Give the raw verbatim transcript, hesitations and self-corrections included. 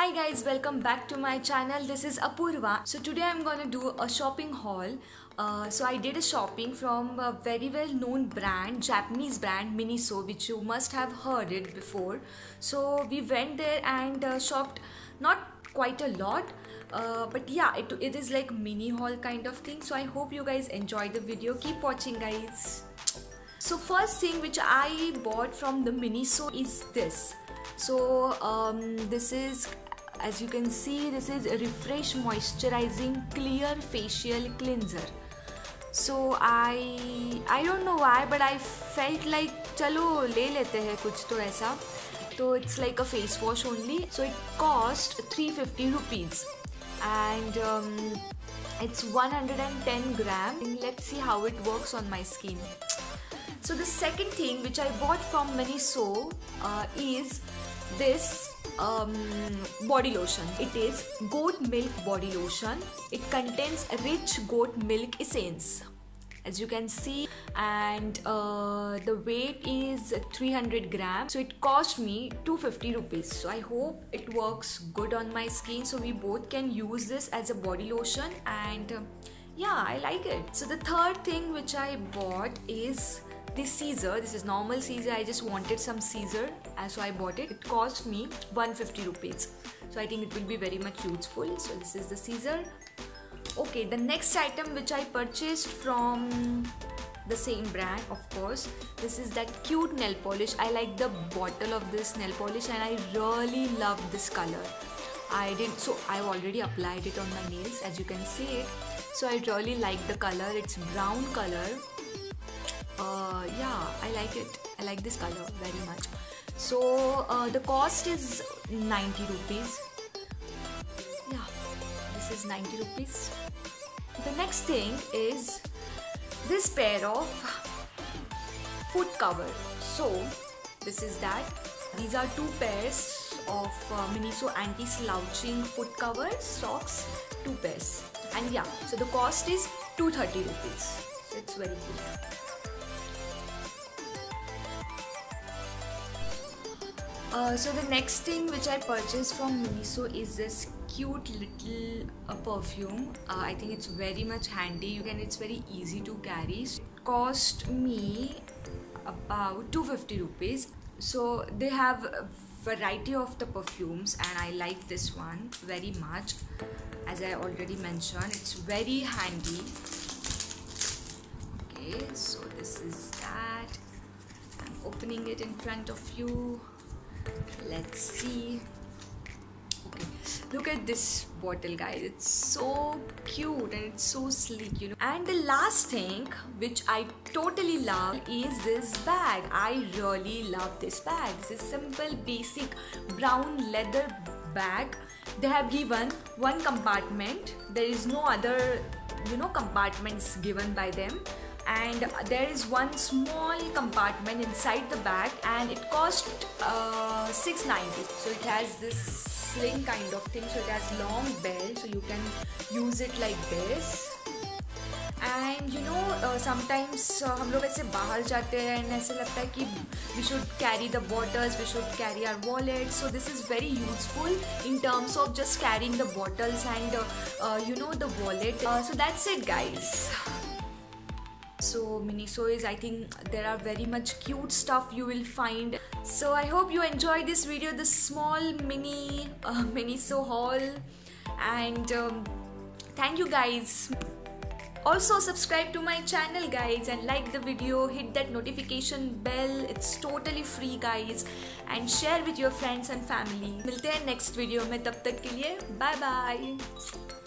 Hi guys, welcome back to my channel. This is Apurva. So today I'm gonna do a shopping haul. Uh, so I did a shopping from a very well known brand, Japanese brand MINISO, which you must have heard it before. So we went there and uh, shopped not quite a lot, uh, but yeah, it, it is like mini haul kind of thing. So I hope you guys enjoy the video. Keep watching guys. So first thing which I bought from the MINISO is this. So um, this is, as you can see, this is a refresh moisturizing clear facial cleanser. So I I don't know why, but I felt like चलो ले लेते हैं कुछ तो ऐसा. So it's like a face wash only. So it cost three hundred fifty rupees and um, it's one hundred ten gram. Let's see how it works on my skin. So the second thing which I bought from MINISO uh, is this um, body lotion. It is goat milk body lotion. It contains rich goat milk essence, as you can see, and uh, the weight is three hundred grams. So it cost me two hundred fifty rupees. So I hope it works good on my skin, so we both can use this as a body lotion, and uh, yeah, I like it. So the third thing which I bought is this scissor. This is normal scissor. I just wanted some scissor, so I bought it. It cost me one hundred fifty rupees. So I think it will be very much useful. So this is the scissor. Okay, the next item which I purchased from the same brand, of course, this is that cute nail polish. I like the bottle of this nail polish and I really love this color. I did so I've already applied it on my nails, as you can see it. So I really like the color. It's brown color. Uh, yeah, I like it. I like this color very much. So uh, the cost is ninety rupees. Yeah, this is ninety rupees. The next thing is this pair of foot cover. So this is that. These are two pairs of uh, MINISO anti-slouching foot covers, socks, two pairs. And yeah, so the cost is two hundred thirty rupees. So it's very good. Uh, so the next thing which I purchased from MINISO is this cute little uh, perfume. Uh, I think it's very much handy. You can. It's very easy to carry. So it cost me about two hundred fifty rupees. So they have a variety of the perfumes, and I like this one very much. As I already mentioned, it's very handy. Okay, so this is that. I'm opening it in front of you. Let's see. Okay, look at this bottle, guys. It's so cute and it's so sleek, you know. And the last thing which I totally love is this bag. I really love this bag. This is simple, basic brown leather bag. They have given one compartment. There is no other, you know, compartments given by them. And there is one small compartment inside the bag, and it cost uh, six ninety. So it has this sling kind of thing. So it has long belt, so you can use it like this. And you know, uh, sometimes uh, हम लोग ऐसे बाहर जाते हैं and ऐसे लगता है कि we should carry the bottles, we should carry our wallet. So this is very useful in terms of just carrying the bottles and uh, uh, you know, the wallet. Uh, so that's it, guys. So MINISO is, I think there are very much cute stuff you will find. So I hope you enjoyed this video, this small mini uh, MINISO haul, and um, thank you guys. Also subscribe to my channel guys, and like the video, hit that notification bell. It's totally free guys, and share with your friends and family. मिलते हैं next video में, तब तक के लिए bye bye.